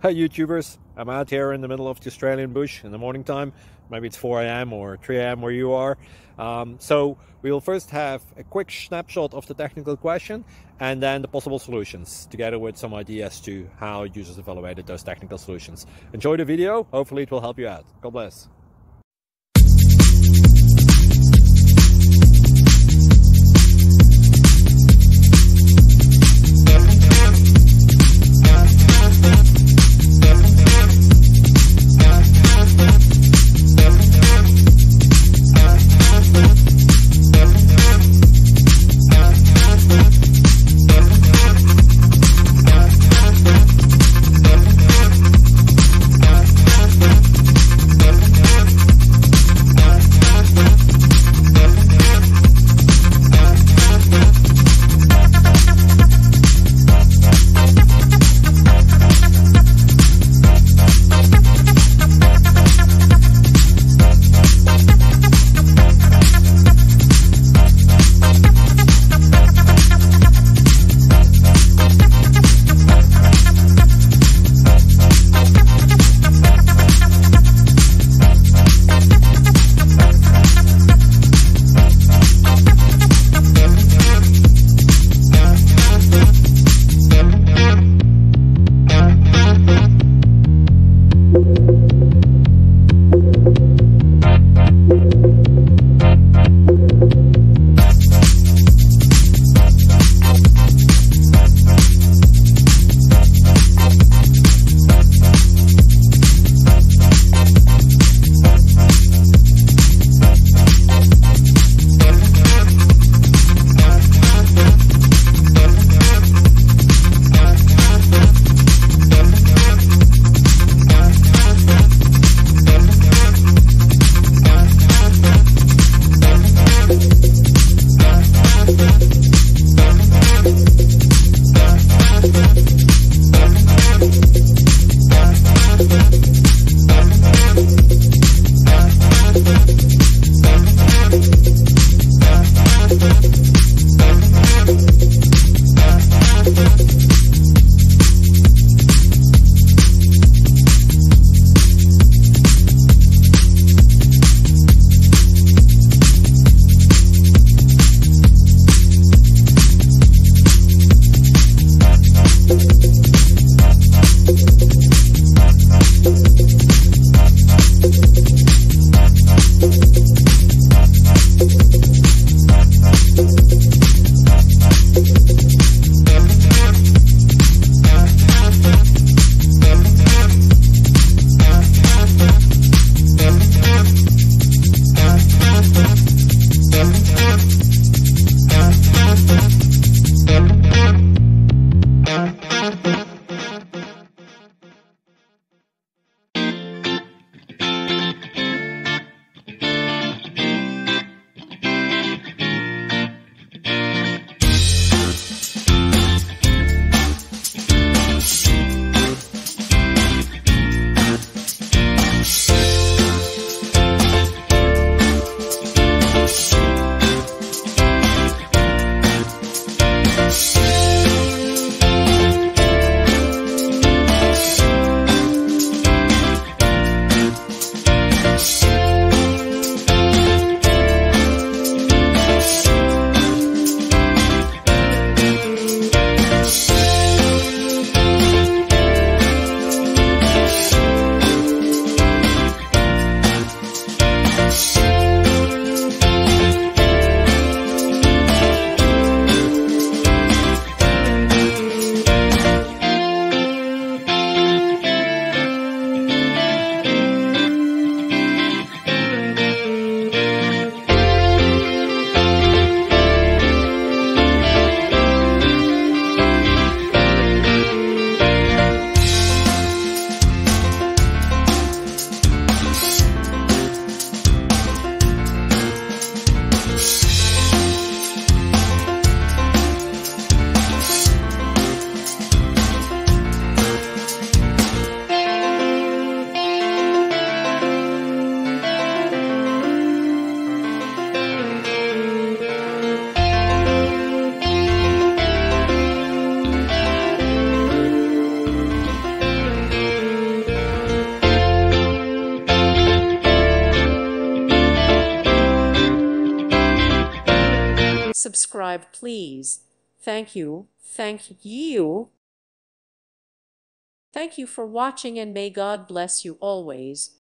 Hi YouTubers, I'm out here in the middle of the Australian bush in the morning time. Maybe it's 4 a.m. or 3 a.m. where you are. So we will first have a quick snapshot of the technical question and then the possible solutions, together with some ideas to how users evaluated those technical solutions. Enjoy the video, hopefully it will help you out. God bless. subscribe, please. Thank you. Thank you. Thank you for watching, and may God bless you always.